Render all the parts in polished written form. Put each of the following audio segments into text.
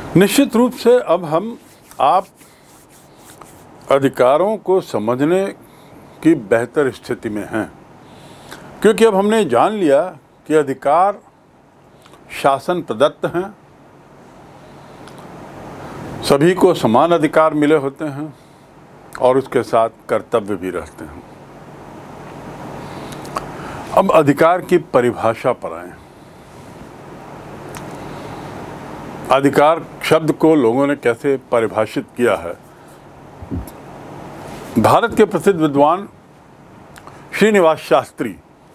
निश्चित रूप से अब आप अधिकारों को समझने की बेहतर स्थिति में हैं, क्योंकि अब हमने जान लिया कि अधिकार शासन प्रदत्त हैं, सभी को समान अधिकार मिले होते हैं और उसके साथ कर्तव्य भी रहते हैं। अब अधिकार की परिभाषा पर आएं। अधिकार शब्द को लोगों ने कैसे परिभाषित किया है। भारत के प्रसिद्ध विद्वान श्रीनिवास शास्त्री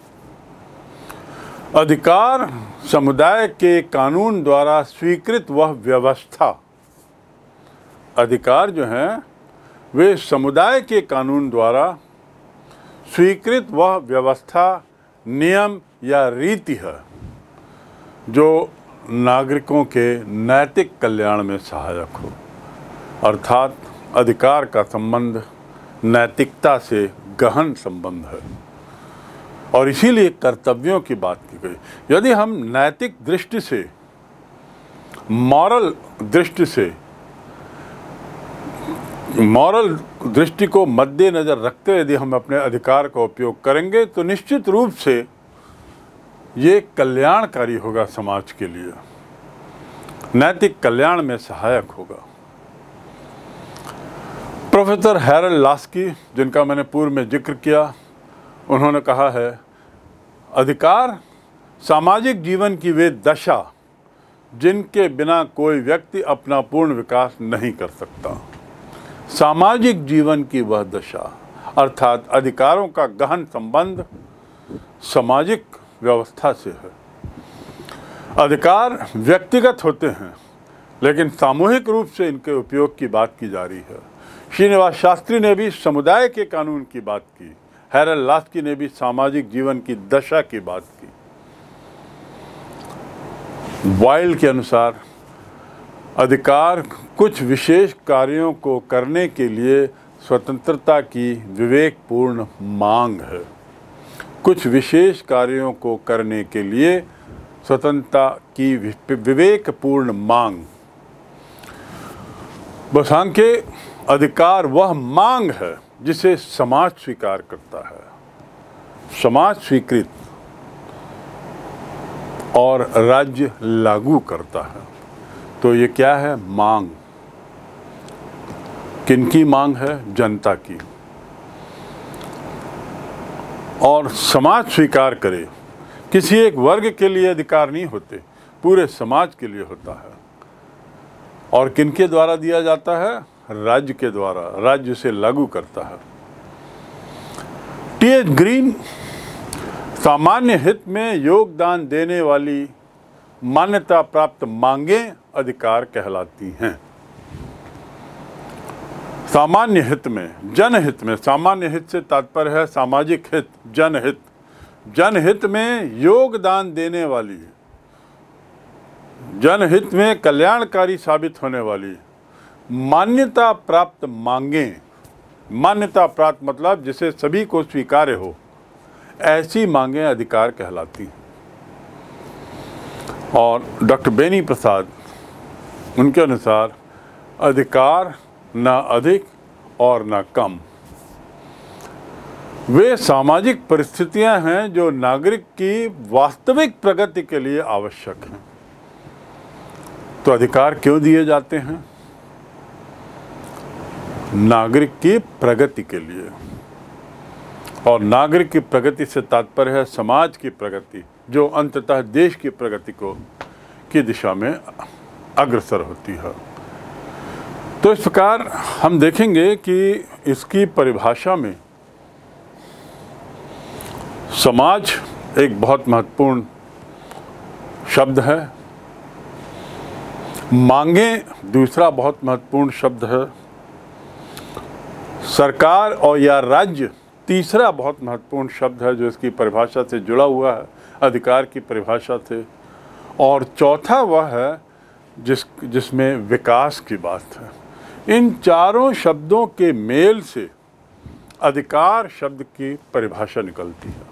अधिकार समुदाय के कानून द्वारा स्वीकृत वह व्यवस्था, अधिकार जो हैं वे समुदाय के कानून द्वारा स्वीकृत वह व्यवस्था, नियम या रीति है जो नागरिकों के नैतिक कल्याण में सहायक हो। अर्थात अधिकार का संबंध नैतिकता से गहन संबंध है और इसीलिए कर्तव्यों की बात की गई। यदि हम नैतिक दृष्टि से, मॉरल दृष्टि को मद्देनजर रखते हुए यदि हम अपने अधिकार का उपयोग करेंगे तो निश्चित रूप से ये कल्याणकारी होगा, समाज के लिए नैतिक कल्याण में सहायक होगा। प्रोफेसर हैरल्ड लास्की, जिनका मैंने पूर्व में जिक्र किया, उन्होंने कहा है, अधिकार सामाजिक जीवन की वे दशा जिनके बिना कोई व्यक्ति अपना पूर्ण विकास नहीं कर सकता। सामाजिक जीवन की वह दशा, अर्थात अधिकारों का गहन संबंध सामाजिक व्यवस्था से है। अधिकार व्यक्तिगत होते हैं लेकिन सामूहिक रूप से इनके उपयोग की बात की जा रही है। श्रीनिवास शास्त्री ने भी समुदाय के कानून की बात की, हैरल्ड लास्की ने भी सामाजिक जीवन की दशा की बात की। वाइल्ड के अनुसार अधिकार कुछ विशेष कार्यों को करने के लिए स्वतंत्रता की विवेकपूर्ण मांग है। कुछ विशेष कार्यों को करने के लिए स्वतंत्रता की विवेकपूर्ण मांग। बसांके अधिकार वह मांग है जिसे समाज स्वीकार करता है, समाज स्वीकृत और राज्य लागू करता है। तो ये क्या है? मांग। किनकी मांग है? जनता की। और समाज स्वीकार करे। किसी एक वर्ग के लिए अधिकार नहीं होते, पूरे समाज के लिए होता है। और किनके द्वारा दिया जाता है? राज्य के द्वारा, राज्य उसे लागू करता है। टी.एच. ग्रीन सामान्य हित में योगदान देने वाली मान्यता प्राप्त मांगें अधिकार कहलाती हैं। सामान्य हित में, जनहित में, सामान्य हित से तात्पर्य है सामाजिक हित, जनहित। जनहित में योगदान देने वाली, जनहित में कल्याणकारी साबित होने वाली मान्यता प्राप्त मांगें, मान्यता प्राप्त मतलब जिसे सभी को स्वीकार्य हो, ऐसी मांगें अधिकार कहलाती हैं। और डॉक्टर बेनी प्रसाद, उनके अनुसार अधिकार ना अधिक और ना कम, वे सामाजिक परिस्थितियां हैं जो नागरिक की वास्तविक प्रगति के लिए आवश्यक हैं। तो अधिकार क्यों दिए जाते हैं? नागरिक की प्रगति के लिए। और नागरिक की प्रगति से तात्पर्य है समाज की प्रगति, जो अंततः देश की प्रगति की दिशा में अग्रसर होती है। तो इस प्रकार हम देखेंगे कि इसकी परिभाषा में समाज एक बहुत महत्वपूर्ण शब्द है, मांगें दूसरा बहुत महत्वपूर्ण शब्द है, सरकार और या राज्य तीसरा बहुत महत्वपूर्ण शब्द है जो इसकी परिभाषा से जुड़ा हुआ है, अधिकार की परिभाषा से, और चौथा वह है जिसमें विकास की बात है। इन चारों शब्दों के मेल से अधिकार शब्द की परिभाषा निकलती है।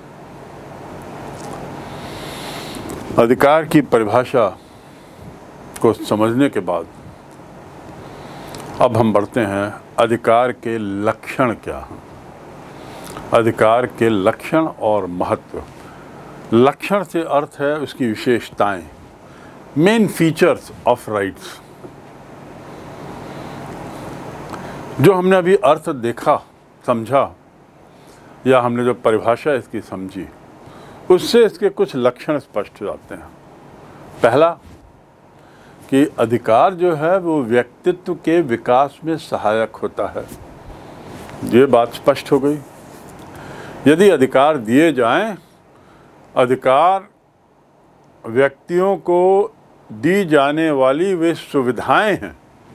अधिकार की परिभाषा को समझने के बाद अब हम बढ़ते हैं अधिकार के लक्षण क्या हैं। अधिकार के लक्षण और महत्व। लक्षण से अर्थ है उसकी विशेषताएं, मेन फीचर्स ऑफ राइट्स। जो हमने अभी अर्थ देखा, समझा, या हमने जो परिभाषा इसकी समझी, उससे इसके कुछ लक्षण स्पष्ट हो जाते हैं। पहला कि अधिकार जो है वो व्यक्तित्व के विकास में सहायक होता है। ये बात स्पष्ट हो गई। यदि अधिकार दिए जाएं, अधिकार व्यक्तियों को दी जाने वाली वे सुविधाएं हैं।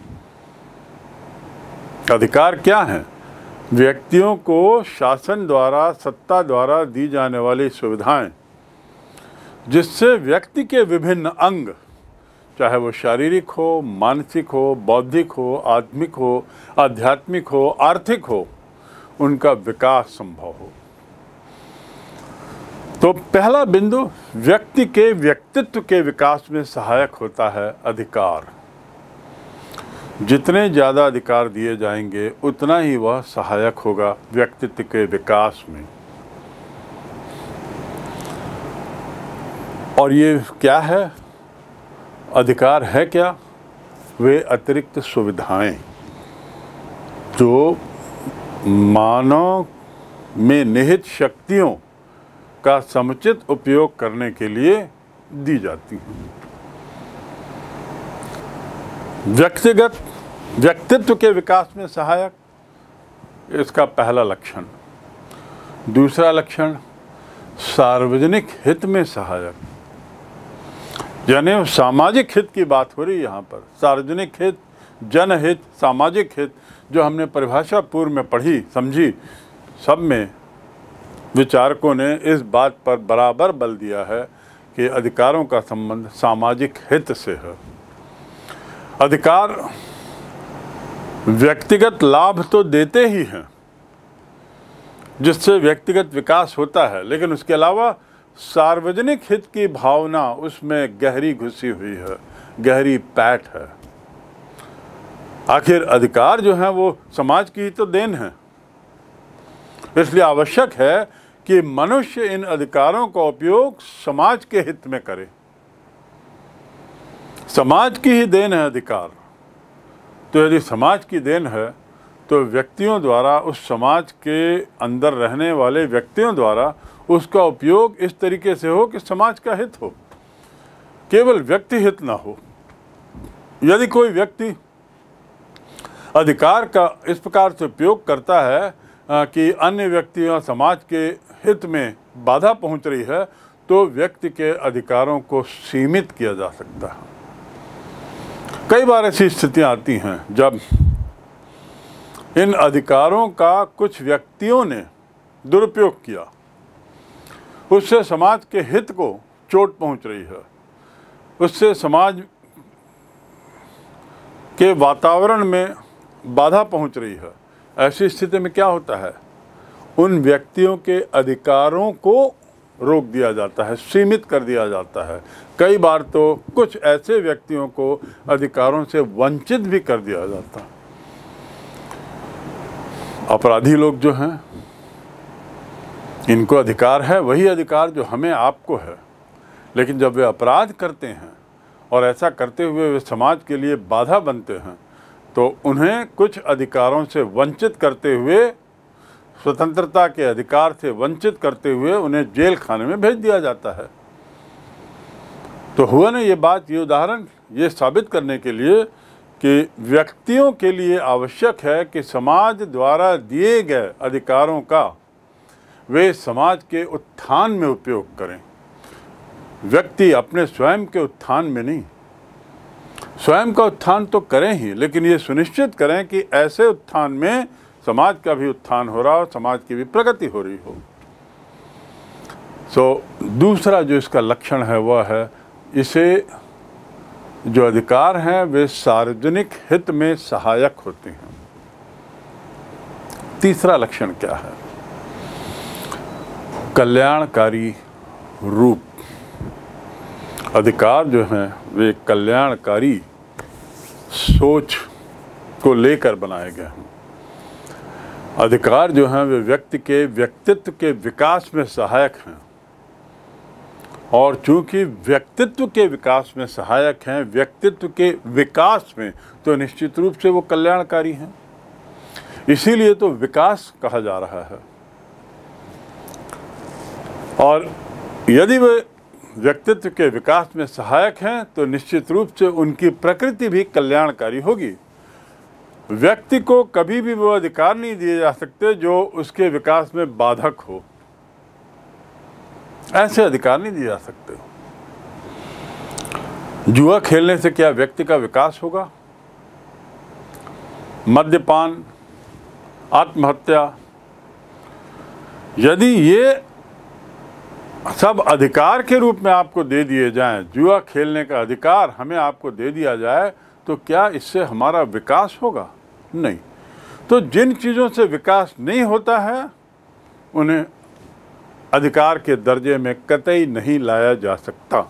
अधिकार क्या हैं? व्यक्तियों को शासन द्वारा, सत्ता द्वारा दी जाने वाली सुविधाएं, जिससे व्यक्ति के विभिन्न अंग, चाहे वो शारीरिक हो, मानसिक हो, बौद्धिक हो, आत्मिक हो, आध्यात्मिक हो, आर्थिक हो, उनका विकास संभव हो। तो पहला बिंदु, व्यक्ति के व्यक्तित्व के विकास में सहायक होता है अधिकार। जितने ज़्यादा अधिकार दिए जाएंगे उतना ही वह सहायक होगा व्यक्तित्व के विकास में। और ये क्या है? अधिकार है क्या? वे अतिरिक्त सुविधाएं जो मानव में निहित शक्तियों का समुचित उपयोग करने के लिए दी जाती हैं। व्यक्तित्व के विकास में सहायक, इसका पहला लक्षण। दूसरा लक्षण, सार्वजनिक हित में सहायक, यानी सामाजिक हित की बात हो रही है यहाँ पर। सार्वजनिक हित, जनहित, सामाजिक हित, जो हमने परिभाषा पूर्व में पढ़ी, समझी, सब में विचारकों ने इस बात पर बराबर बल दिया है कि अधिकारों का संबंध सामाजिक हित से है। अधिकार व्यक्तिगत लाभ तो देते ही हैं, जिससे व्यक्तिगत विकास होता है, लेकिन उसके अलावा सार्वजनिक हित की भावना उसमें गहरी घुसी हुई है, गहरी पैठ है। आखिर अधिकार जो है वो समाज की ही तो देन है। इसलिए आवश्यक है कि मनुष्य इन अधिकारों का उपयोग समाज के हित में करे। समाज की ही देन है अधिकार। तो यदि समाज की देन है तो व्यक्तियों द्वारा, उस समाज के अंदर रहने वाले व्यक्तियों द्वारा उसका उपयोग इस तरीके से हो कि समाज का हित हो, केवल व्यक्ति हित ना हो। यदि कोई व्यक्ति अधिकार का इस प्रकार से उपयोग करता है कि अन्य व्यक्तियों, समाज के हित में बाधा पहुंच रही है, तो व्यक्ति के अधिकारों को सीमित किया जा सकता है। कई बार ऐसी स्थितियां आती हैं जब इन अधिकारों का कुछ व्यक्तियों ने दुरुपयोग किया, उससे समाज के हित को चोट पहुंच रही है, उससे समाज के वातावरण में बाधा पहुंच रही है। ऐसी स्थिति में क्या होता है? उन व्यक्तियों के अधिकारों को रोक दिया जाता है, सीमित कर दिया जाता है। कई बार तो कुछ ऐसे व्यक्तियों को अधिकारों से वंचित भी कर दिया जाता है। अपराधी लोग जो हैं, इनको अधिकार है, वही अधिकार जो हमें आपको है, लेकिन जब वे अपराध करते हैं और ऐसा करते हुए वे समाज के लिए बाधा बनते हैं, तो उन्हें कुछ अधिकारों से वंचित करते हुए, स्वतंत्रता के अधिकार से वंचित करते हुए उन्हें जेल खाने में भेज दिया जाता है। तो हुआ ना ये बात, ये उदाहरण ये साबित करने के लिए कि व्यक्तियों के लिए आवश्यक है कि समाज द्वारा दिए गए अधिकारों का वे समाज के उत्थान में उपयोग करें। व्यक्ति अपने स्वयं के उत्थान में नहीं, स्वयं का उत्थान तो करें ही, लेकिन ये सुनिश्चित करें कि ऐसे उत्थान में समाज का भी उत्थान हो रहा हो, समाज की भी प्रगति हो रही हो। दूसरा जो इसका लक्षण है वह है, इसे जो अधिकार हैं वे सार्वजनिक हित में सहायक होते हैं। तीसरा लक्षण क्या है? कल्याणकारी रूप। अधिकार जो हैं वे कल्याणकारी सोच को लेकर बनाए गए हैं। अधिकार जो हैं वे व्यक्ति के व्यक्तित्व के विकास में सहायक हैं, और चूंकि व्यक्तित्व के विकास में सहायक हैं, व्यक्तित्व के विकास में, तो निश्चित रूप से वो कल्याणकारी हैं। इसीलिए तो विकास कहा जा रहा है। और यदि वे व्यक्तित्व के विकास में सहायक हैं तो निश्चित रूप से उनकी प्रकृति भी कल्याणकारी होगी। व्यक्ति को कभी भी वो अधिकार नहीं दिए जा सकते जो उसके विकास में बाधक हो। ऐसे अधिकार नहीं दिए जा सकते। जुआ खेलने से क्या व्यक्ति का विकास होगा? मद्यपान, आत्महत्या, यदि ये सब अधिकार के रूप में आपको दे दिए जाएं, जुआ खेलने का अधिकार हमें आपको दे दिया जाए, तो क्या इससे हमारा विकास होगा? नहीं। तो जिन चीज़ों से विकास नहीं होता है उन्हें अधिकार के दर्जे में कतई नहीं लाया जा सकता।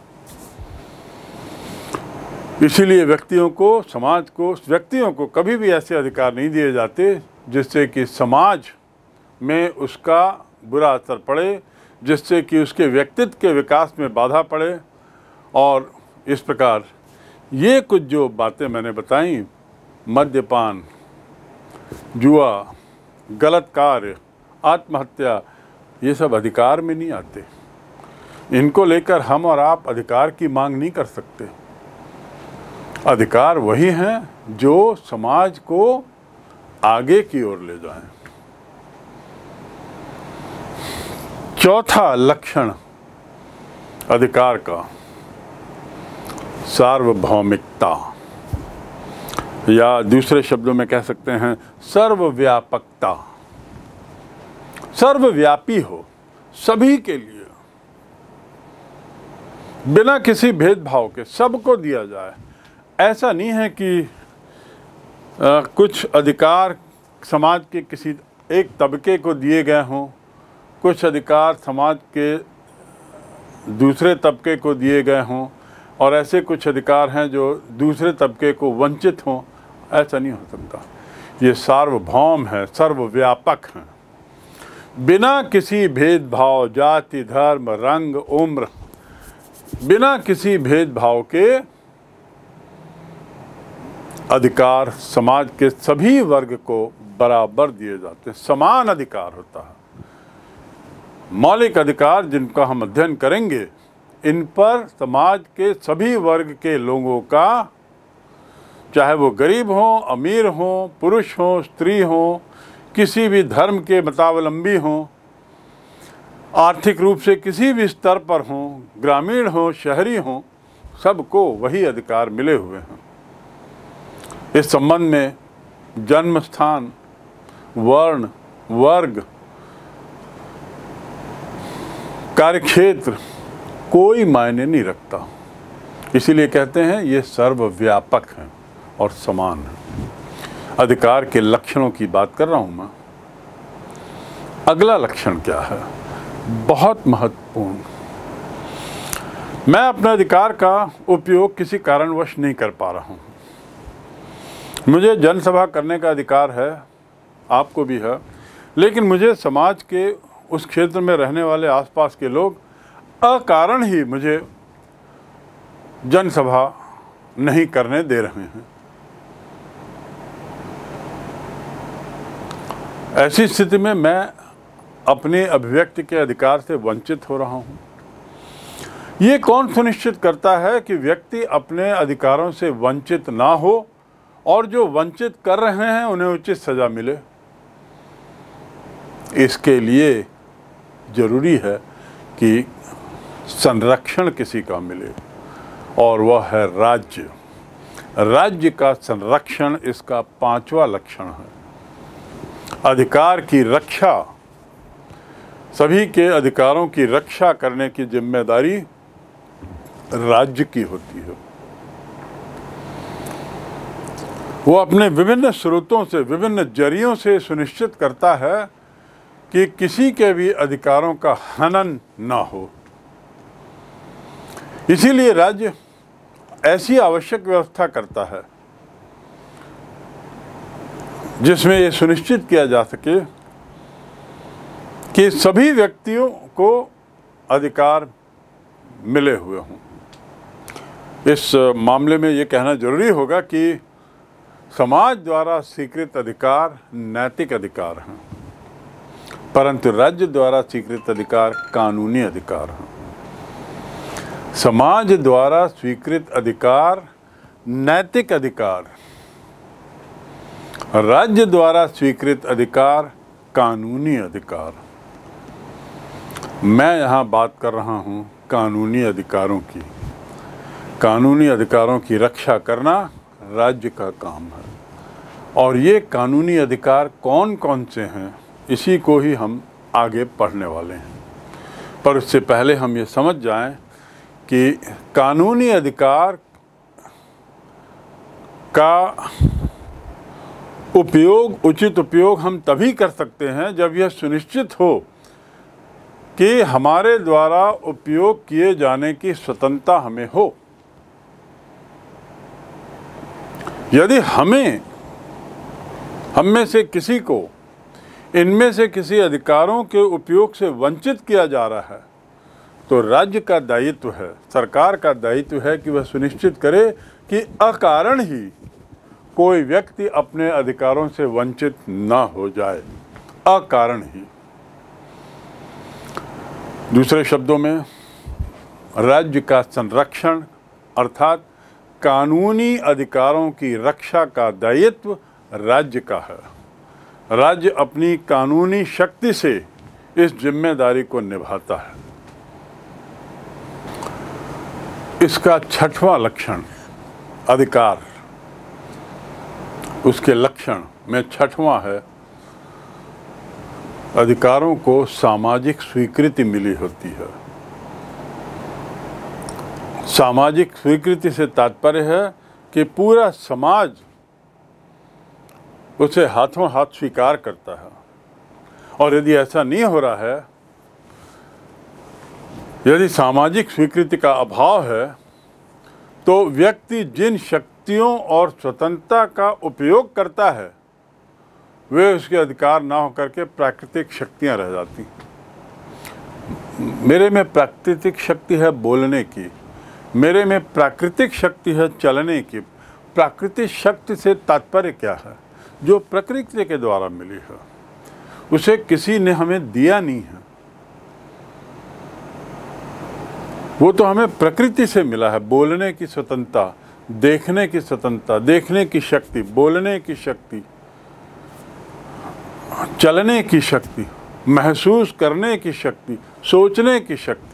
इसीलिए व्यक्तियों को, समाज को, व्यक्तियों को कभी भी ऐसे अधिकार नहीं दिए जाते जिससे कि समाज में उसका बुरा असर पड़े, जिससे कि उसके व्यक्तित्व के विकास में बाधा पड़े। और इस प्रकार ये कुछ जो बातें मैंने बताई, मद्यपान, जुआ, गलत कार्य, आत्महत्या, ये सब अधिकार में नहीं आते। इनको लेकर हम और आप अधिकार की मांग नहीं कर सकते। अधिकार वही हैं जो समाज को आगे की ओर ले जाएं। चौथा लक्षण अधिकार का, सार्वभौमिकता, या दूसरे शब्दों में कह सकते हैं सर्वव्यापकता। सर्वव्यापी हो, सभी के लिए, बिना किसी भेदभाव के सबको दिया जाए। ऐसा नहीं है कि कुछ अधिकार समाज के किसी एक तबके को दिए गए हों, कुछ अधिकार समाज के दूसरे तबके को दिए गए हों, और ऐसे कुछ अधिकार हैं जो दूसरे तबके को वंचित हों। ऐसा नहीं हो सकता। ये सार्वभौम है, सर्वव्यापक हैं, बिना किसी भेदभाव, जाति, धर्म, रंग, उम्र, बिना किसी भेदभाव के अधिकार समाज के सभी वर्ग को बराबर दिए जाते हैं। समान अधिकार होता है। मौलिक अधिकार जिनका हम अध्ययन करेंगे, इन पर समाज के सभी वर्ग के लोगों का, चाहे वो गरीब हों, अमीर हों, पुरुष हों, स्त्री हों, किसी भी धर्म के मतावलंबी हों, आर्थिक रूप से किसी भी स्तर पर हों, ग्रामीण हों, शहरी हों, सबको वही अधिकार मिले हुए हैं। इस संबंध में जन्म स्थान, वर्ण, वर्ग, कार्यक्षेत्र कोई मायने नहीं रखता। इसीलिए कहते हैं ये सर्वव्यापक हैं और समान हैं। अधिकार के लक्षणों की बात कर रहा हूं मैं। अगला लक्षण क्या है? बहुत महत्वपूर्ण। मैं अपने अधिकार का उपयोग किसी कारणवश नहीं कर पा रहा हूं। मुझे जनसभा करने का अधिकार है, आपको भी है, लेकिन मुझे समाज के उस क्षेत्र में रहने वाले आसपास के लोग अकारण ही मुझे जनसभा नहीं करने दे रहे हैं। ऐसी स्थिति में मैं अपने अभिव्यक्ति के अधिकार से वंचित हो रहा हूं। ये कौन सुनिश्चित करता है कि व्यक्ति अपने अधिकारों से वंचित ना हो और जो वंचित कर रहे हैं उन्हें उचित सजा मिले? इसके लिए जरूरी है कि संरक्षण किसी का मिले, और वह है राज्य। राज्य का संरक्षण इसका पांचवा लक्षण है। अधिकार की रक्षा, सभी के अधिकारों की रक्षा करने की जिम्मेदारी राज्य की होती है। वो अपने विभिन्न स्रोतों से, विभिन्न जरियों से सुनिश्चित करता है कि किसी के भी अधिकारों का हनन ना हो। इसीलिए राज्य ऐसी आवश्यक व्यवस्था करता है जिसमें ये सुनिश्चित किया जा सके कि सभी व्यक्तियों को अधिकार मिले हुए हों। इस मामले में ये कहना जरूरी होगा कि समाज द्वारा स्वीकृत अधिकार नैतिक अधिकार हैं, परंतु राज्य द्वारा स्वीकृत अधिकार कानूनी अधिकार हैं। समाज द्वारा स्वीकृत अधिकार नैतिक अधिकार, राज्य द्वारा स्वीकृत अधिकार कानूनी अधिकार। मैं यहाँ बात कर रहा हूँ कानूनी अधिकारों की। कानूनी अधिकारों की रक्षा करना राज्य का काम है, और ये कानूनी अधिकार कौन कौन से हैं इसी को ही हम आगे पढ़ने वाले हैं। पर उससे पहले हम ये समझ जाएं कि कानूनी अधिकार का उपयोग, उचित उपयोग हम तभी कर सकते हैं जब यह सुनिश्चित हो कि हमारे द्वारा उपयोग किए जाने की स्वतंत्रता हमें हो। यदि हम में से किसी को इनमें से किसी अधिकारों के उपयोग से वंचित किया जा रहा है, तो राज्य का दायित्व है, सरकार का दायित्व है कि वह सुनिश्चित करे कि अकारण ही कोई व्यक्ति अपने अधिकारों से वंचित न हो जाए, अकारण ही। दूसरे शब्दों में, राज्य का संरक्षण अर्थात कानूनी अधिकारों की रक्षा का दायित्व राज्य का है। राज्य अपनी कानूनी शक्ति से इस जिम्मेदारी को निभाता है। इसका छठवां लक्षण अधिकार, उसके लक्षण में छठवां है अधिकारों को सामाजिक स्वीकृति मिली होती है। सामाजिक स्वीकृति से तात्पर्य है कि पूरा समाज उसे हाथों हाथ स्वीकार करता है, और यदि ऐसा नहीं हो रहा है, यदि सामाजिक स्वीकृति का अभाव है, तो व्यक्ति जिन शक्तियों और स्वतंत्रता का उपयोग करता है वे उसके अधिकार ना होकर के प्राकृतिक शक्तियां रह जाती। मेरे में प्राकृतिक शक्ति है बोलने की, मेरे में प्राकृतिक शक्ति है चलने की। प्राकृतिक शक्ति से तात्पर्य क्या है? जो प्रकृति के द्वारा मिली है, उसे किसी ने हमें दिया नहीं है, वो तो हमें प्रकृति से मिला है। बोलने की स्वतंत्रता, देखने की स्वतंत्रता, देखने की शक्ति, बोलने की शक्ति, चलने की शक्ति, महसूस करने की शक्ति, सोचने की शक्ति।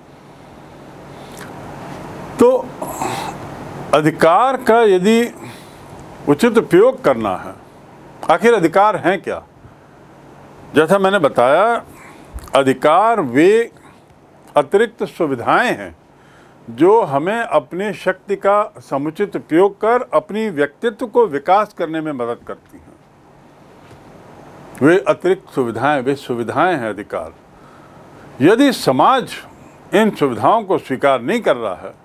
तो अधिकार का यदि उचित उपयोग करना है, आखिर अधिकार हैं क्या? जैसा मैंने बताया, अधिकार वे अतिरिक्त सुविधाएं हैं जो हमें अपनी शक्ति का समुचित उपयोग कर अपनी व्यक्तित्व को विकास करने में मदद करती हैं। वे अतिरिक्त सुविधाएं, वे सुविधाएं हैं अधिकार। यदि समाज इन सुविधाओं को स्वीकार नहीं कर रहा है,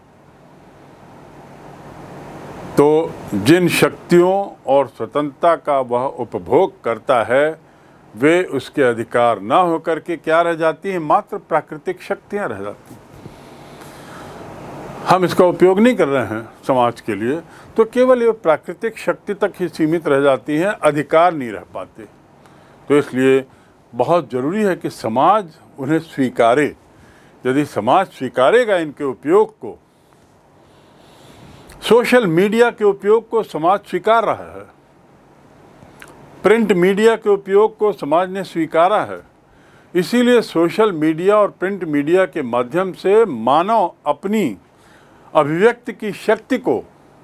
तो जिन शक्तियों और स्वतंत्रता का वह उपभोग करता है वे उसके अधिकार ना होकर के क्या रह जाती हैं? मात्र प्राकृतिक शक्तियां रह जाती हैं। हम इसका उपयोग नहीं कर रहे हैं समाज के लिए, तो केवल ये प्राकृतिक शक्ति तक ही सीमित रह जाती हैं, अधिकार नहीं रह पाते। तो इसलिए बहुत ज़रूरी है कि समाज उन्हें स्वीकारे। यदि समाज स्वीकारेगा इनके उपयोग को, सोशल मीडिया के उपयोग को समाज स्वीकार रहा है, प्रिंट मीडिया के उपयोग को समाज ने स्वीकारा है। इसीलिए सोशल मीडिया और प्रिंट मीडिया के माध्यम से मानव अपनी अभिव्यक्ति की शक्ति को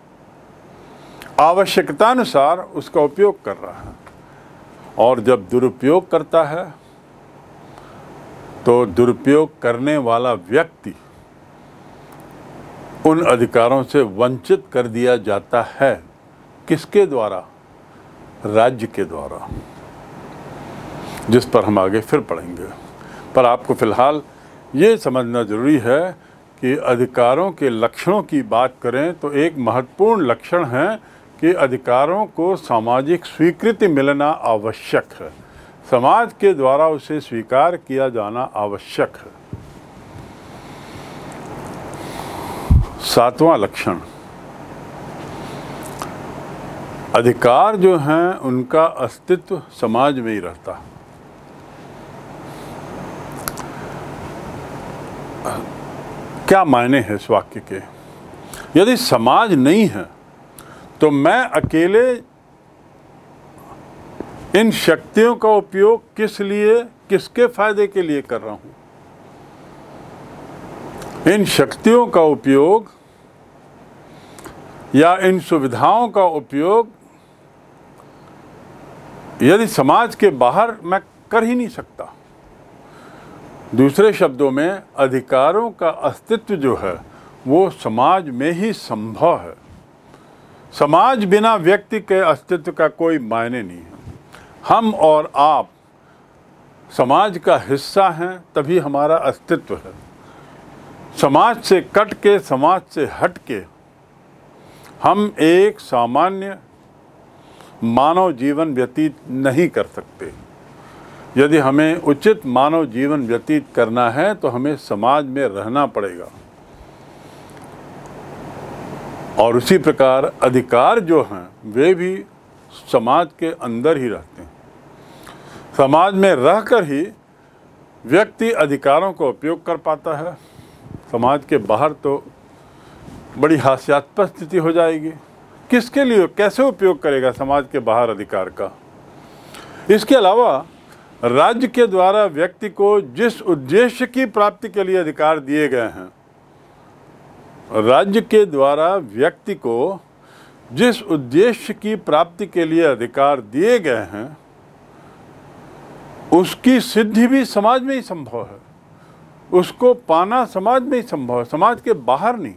आवश्यकतानुसार उसका उपयोग कर रहा है। और जब दुरुपयोग करता है तो दुरुपयोग करने वाला व्यक्ति उन अधिकारों से वंचित कर दिया जाता है। किसके द्वारा? राज्य के द्वारा, जिस पर हम आगे फिर पढ़ेंगे। पर आपको फिलहाल ये समझना जरूरी है कि अधिकारों के लक्षणों की बात करें तो एक महत्वपूर्ण लक्षण है कि अधिकारों को सामाजिक स्वीकृति मिलना आवश्यक है, समाज के द्वारा उसे स्वीकार किया जाना आवश्यक है। 7वां लक्षण, अधिकार जो हैं उनका अस्तित्व समाज में ही रहता है। क्या मायने हैं इस वाक्य के? यदि समाज नहीं है तो मैं अकेले इन शक्तियों का उपयोग किस लिए, किसके फायदे के लिए कर रहा हूं? इन शक्तियों का उपयोग या इन सुविधाओं का उपयोग यदि समाज के बाहर मैं कर ही नहीं सकता। दूसरे शब्दों में, अधिकारों का अस्तित्व जो है वो समाज में ही संभव है। समाज बिना व्यक्ति के अस्तित्व का कोई मायने नहीं है। हम और आप समाज का हिस्सा हैं, तभी हमारा अस्तित्व है। समाज से कट के, समाज से हट के हम एक सामान्य मानव जीवन व्यतीत नहीं कर सकते। यदि हमें उचित मानव जीवन व्यतीत करना है तो हमें समाज में रहना पड़ेगा। और उसी प्रकार अधिकार जो हैं वे भी समाज के अंदर ही रहते हैं। समाज में रहकर ही व्यक्ति अधिकारों का उपयोग कर पाता है। समाज के बाहर तो बड़ी हास्यास्पद स्थिति हो जाएगी। किसके लिए, कैसे उपयोग करेगा समाज के बाहर अधिकार का? इसके अलावा राज्य के द्वारा व्यक्ति को जिस उद्देश्य की प्राप्ति के लिए अधिकार दिए गए हैं, राज्य के द्वारा व्यक्ति को जिस उद्देश्य की प्राप्ति के लिए अधिकार दिए गए हैं, उसकी सिद्धि भी समाज में ही संभव है। उसको पाना समाज में ही संभव है, समाज के बाहर नहीं।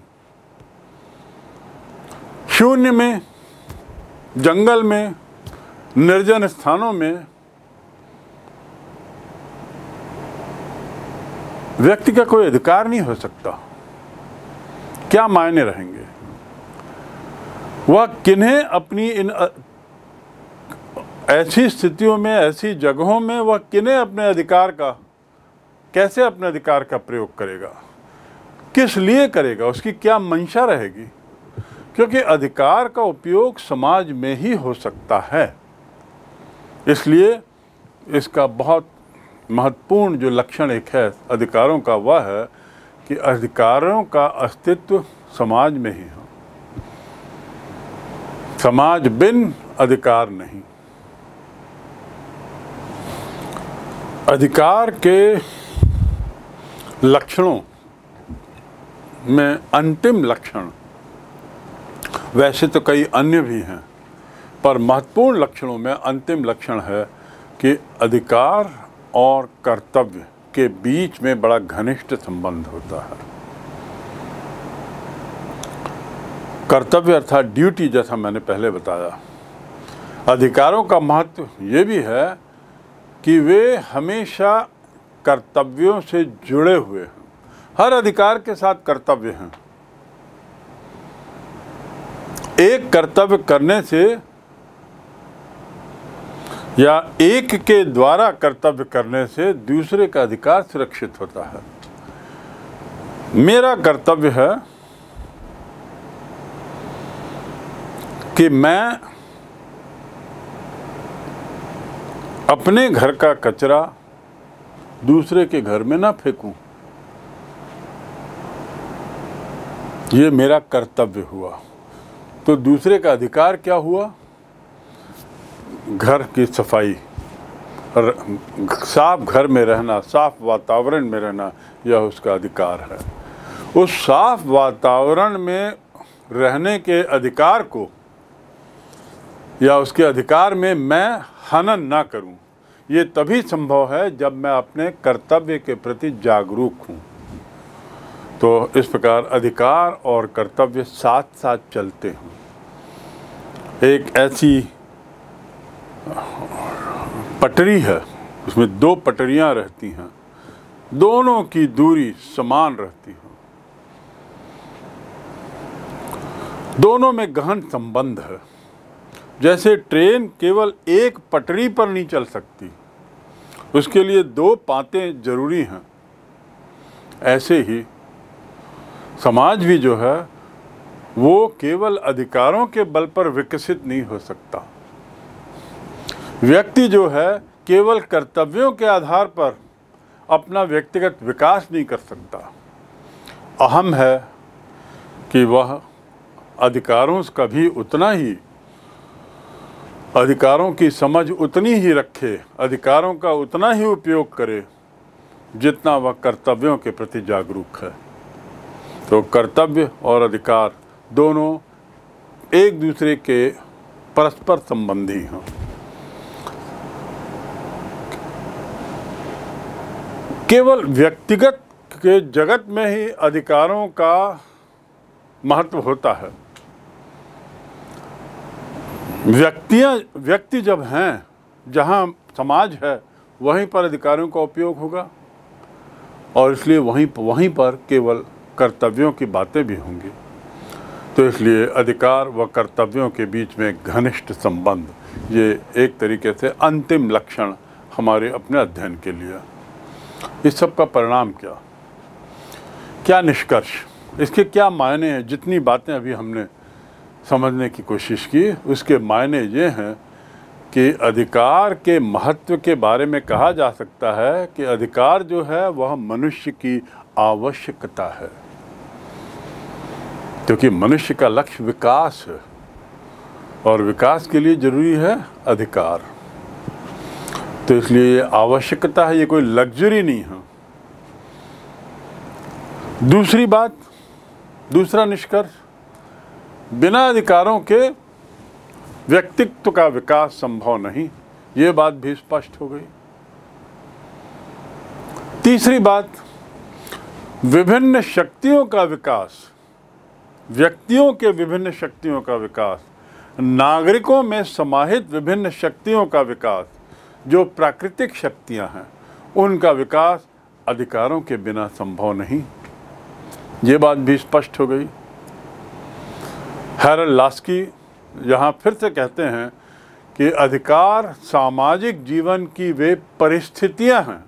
शून्य में, जंगल में, निर्जन स्थानों में व्यक्ति का कोई अधिकार नहीं हो सकता। क्या मायने रहेंगे? वह किन्हें अपनी इन ऐसी स्थितियों में, ऐसी जगहों में वह किन्हें अपने अधिकार का, कैसे अपने अधिकार का प्रयोग करेगा, किस लिए करेगा, उसकी क्या मंशा रहेगी? क्योंकि अधिकार का उपयोग समाज में ही हो सकता है। इसलिए इसका बहुत महत्वपूर्ण जो लक्षण एक है अधिकारों का, वह है कि अधिकारों का अस्तित्व समाज में ही है। समाज बिन अधिकार नहीं। अधिकार के लक्षणों में अंतिम लक्षण, वैसे तो कई अन्य भी हैं, पर महत्वपूर्ण लक्षणों में अंतिम लक्षण है कि अधिकार और कर्तव्य के बीच में बड़ा घनिष्ठ संबंध होता है। कर्तव्य अर्थात ड्यूटी, जैसा मैंने पहले बताया। अधिकारों का महत्व ये भी है कि वे हमेशा कर्तव्यों से जुड़े हुए हैं। हर अधिकार के साथ कर्तव्य हैं। एक कर्तव्य करने से या एक के द्वारा कर्तव्य करने से दूसरे का अधिकार सुरक्षित होता है। मेरा कर्तव्य है कि मैं अपने घर का कचरा दूसरे के घर में ना फेंकूं। ये मेरा कर्तव्य हुआ। तो दूसरे का अधिकार क्या हुआ? घर की सफाई, साफ घर में रहना, साफ वातावरण में रहना, यह उसका अधिकार है। उस साफ वातावरण में रहने के अधिकार को या उसके अधिकार में मैं हनन ना करूं, ये तभी संभव है जब मैं अपने कर्तव्य के प्रति जागरूक हूं। तो इस प्रकार अधिकार और कर्तव्य साथ साथ चलते हैं। एक ऐसी पटरी है, उसमें दो पटरियां रहती हैं, दोनों की दूरी समान रहती है। दोनों में गहन संबंध है। जैसे ट्रेन केवल एक पटरी पर नहीं चल सकती, उसके लिए दो पातें जरूरी हैं, ऐसे ही समाज भी जो है वो केवल अधिकारों के बल पर विकसित नहीं हो सकता। व्यक्ति जो है केवल कर्तव्यों के आधार पर अपना व्यक्तिगत विकास नहीं कर सकता। अहम है कि वह अधिकारों का भी उतना ही, अधिकारों की समझ उतनी ही रखे, अधिकारों का उतना ही उपयोग करे जितना वह कर्तव्यों के प्रति जागरूक है। तो कर्तव्य और अधिकार दोनों एक दूसरे के परस्पर संबंधी हैं। केवल व्यक्तिगत के जगत में ही अधिकारों का महत्व होता है। व्यक्ति जब हैं, जहाँ समाज है, वहीं पर अधिकारों का उपयोग होगा और इसलिए वहीं पर केवल कर्तव्यों की बातें भी होंगी। तो इसलिए अधिकार व कर्तव्यों के बीच में घनिष्ठ संबंध, ये एक तरीके से अंतिम लक्षण हमारे अपने अध्ययन के लिए। इस सब का परिणाम क्या निष्कर्ष, इसके क्या मायने हैं? जितनी बातें अभी हमने समझने की कोशिश की, उसके मायने ये हैं कि अधिकार के महत्व के बारे में कहा जा सकता है कि अधिकार जो है वह मनुष्य की आवश्यकता है, क्योंकि मनुष्य का लक्ष्य विकास है और विकास के लिए जरूरी है अधिकार। तो इसलिए ये आवश्यकता है, ये कोई लग्जरी नहीं है। दूसरी बात, दूसरा निष्कर्ष, बिना अधिकारों के व्यक्तित्व का विकास संभव नहीं, ये बात भी स्पष्ट हो गई। तीसरी बात, विभिन्न शक्तियों का विकास, व्यक्तियों के विभिन्न शक्तियों का विकास, नागरिकों में समाहित विभिन्न शक्तियों का विकास, जो प्राकृतिक शक्तियां हैं उनका विकास अधिकारों के बिना संभव नहीं, ये बात भी स्पष्ट हो गई। हैरल्ड लास्की यहाँ फिर से कहते हैं कि अधिकार सामाजिक जीवन की वे परिस्थितियां हैं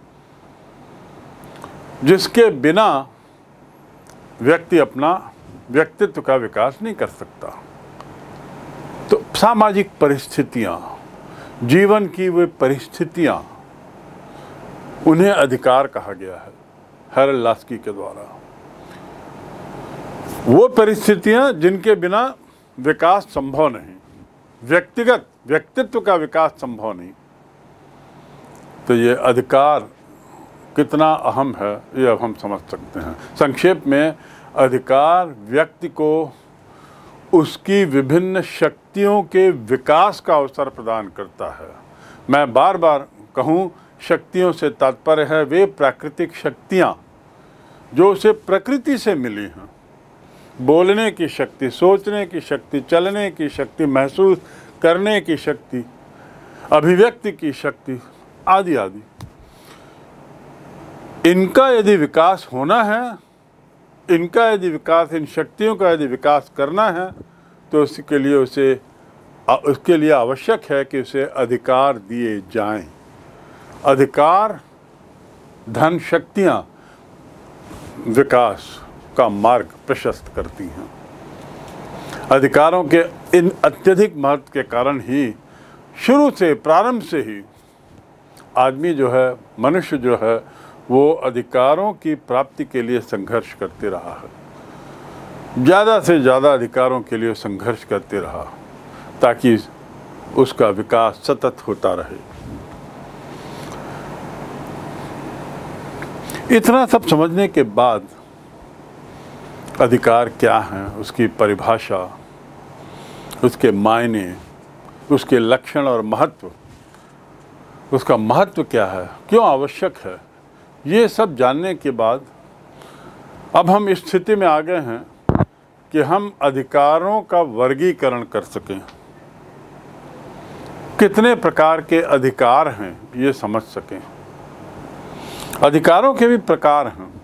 जिसके बिना व्यक्ति अपना व्यक्तित्व का विकास नहीं कर सकता। तो सामाजिक परिस्थितियां, जीवन की वे परिस्थितियां, उन्हें अधिकार कहा गया है हैरल्ड लास्की के द्वारा। वो परिस्थितियां जिनके बिना विकास संभव नहीं, व्यक्तित्व का विकास संभव नहीं। तो ये अधिकार कितना अहम है ये अब हम समझ सकते हैं। संक्षेप में, अधिकार व्यक्ति को उसकी विभिन्न शक्तियों के विकास का अवसर प्रदान करता है। मैं बार बार कहूँ, शक्तियों से तात्पर्य है वे प्राकृतिक शक्तियाँ जो उसे प्रकृति से मिली हैं। बोलने की शक्ति, सोचने की शक्ति, चलने की शक्ति, महसूस करने की शक्ति, अभिव्यक्ति की शक्ति आदि आदि। इनका यदि विकास होना है, इन शक्तियों का यदि विकास करना है, तो उसके लिए आवश्यक है कि उसे अधिकार दिए जाएं। अधिकार, धन, शक्तियाँ विकास का मार्ग प्रशस्त करती हैं। अधिकारों के इन अत्यधिक महत्व के कारण ही शुरू से, प्रारंभ से ही आदमी जो है, मनुष्य जो है, वो अधिकारों की प्राप्ति के लिए संघर्ष करते रहा है। ज़्यादा से ज़्यादा अधिकारों के लिए संघर्ष करते रहा ताकि उसका विकास सतत होता रहे। इतना सब समझने के बाद अधिकार क्या है, उसकी परिभाषा, उसके मायने, उसके लक्षण और महत्व, उसका महत्व क्या है, क्यों आवश्यक है, ये सब जानने के बाद अब हम इस स्थिति में आ गए हैं कि हम अधिकारों का वर्गीकरण कर सकें। कितने प्रकार के अधिकार हैं ये समझ सकें। अधिकारों के भी प्रकार हैं।